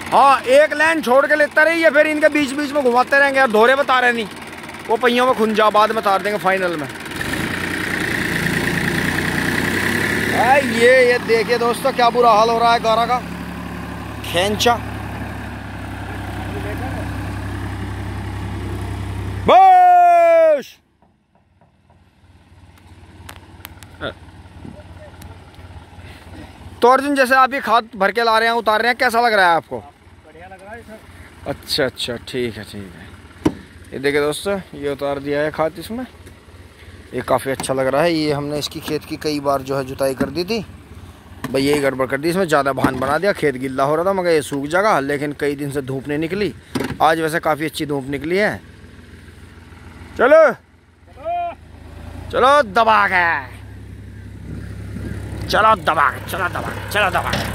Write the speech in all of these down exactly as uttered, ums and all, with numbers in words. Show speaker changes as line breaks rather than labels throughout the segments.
हाँ एक लाइन छोड़ के लेता रही, फिर इनके बीच बीच में घुमाते रहेंगे और धोरे बता रहे नहीं, वो पहियों में खुंजा बाद में तार देंगे फाइनल में। आ, ये ये देखिए दोस्तों क्या बुरा हाल हो रहा है गारा का, खेंचा बस। तो अर्जुन जैसे आप ये खाद भर के ला रहे हैं, उतार रहे हैं, कैसा लग रहा है आपको?
बढ़िया लग रहा है सर।
अच्छा अच्छा ठीक है ठीक है। ये देखिए दोस्तों ये उतार दिया है खाद इसमें, ये काफ़ी अच्छा लग रहा है। ये हमने इसकी खेत की कई बार जो है जुताई कर दी थी भाई, यही गड़बड़ कर दी, इसमें ज़्यादा भान बना दिया, खेत गिल्ला हो रहा था मगर ये सूख जाएगा। लेकिन कई दिन से धूप नहीं निकली, आज वैसे काफ़ी अच्छी धूप निकली है। चलो चलो दबा के, चलो दबा के, चलो दबा के, चलो दबा के।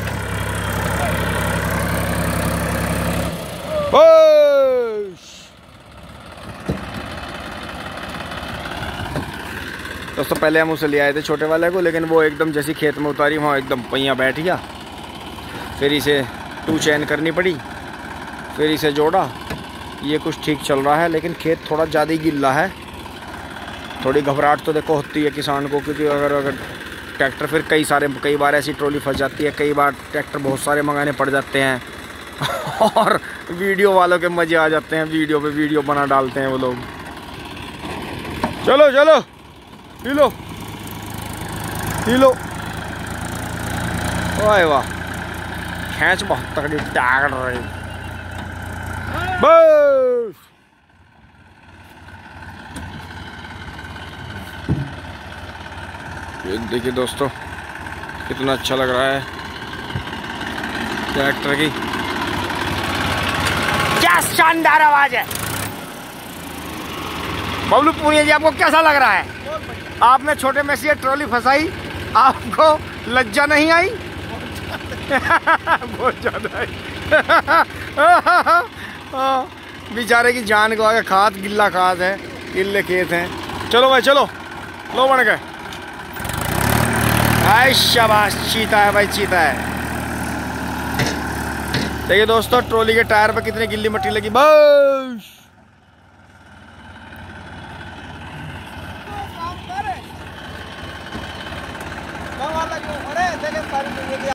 दोस्तों पहले हम उसे ले आए थे छोटे वाले को, लेकिन वो एकदम जैसी खेत में उतारी वहाँ एकदम पहिया बैठ गया, फिर इसे टू चैन करनी पड़ी, फिर इसे जोड़ा। ये कुछ ठीक चल रहा है, लेकिन खेत थोड़ा ज़्यादा ही गिल्ला है। थोड़ी घबराहट तो देखो होती है किसान को, क्योंकि अगर अगर ट्रैक्टर फिर कई सारे कई बार ऐसी ट्रॉली फंस जाती है, कई बार ट्रैक्टर बहुत सारे मंगाने पड़ जाते हैं और वीडियो वालों के मज़े आ जाते हैं, वीडियो पे वीडियो बना डालते हैं वो लोग। चलो चलो पी लो पी लो। वाह वाह खींच बहुत तगड़ी टाग रही बस। ये देखिए दोस्तों कितना अच्छा लग रहा है ट्रैक्टर की, क्या शानदार आवाज है। बबलू पूनिया जी आपको कैसा लग रहा है? आपने छोटे में से ट्रॉली फंसाई, आपको लज्जा नहीं आई? बहुत ज्यादा बेचारे की जान को आगे, खाद गिल्ला खाद है, गिल्ले खेत हैं। चलो भाई चलो, लो बन गए। शाबाश, चीता है भाई, चीता है। देखिए दोस्तों ट्रॉली के टायर पर कितनी गिल्ली मिट्टी लगी, बस।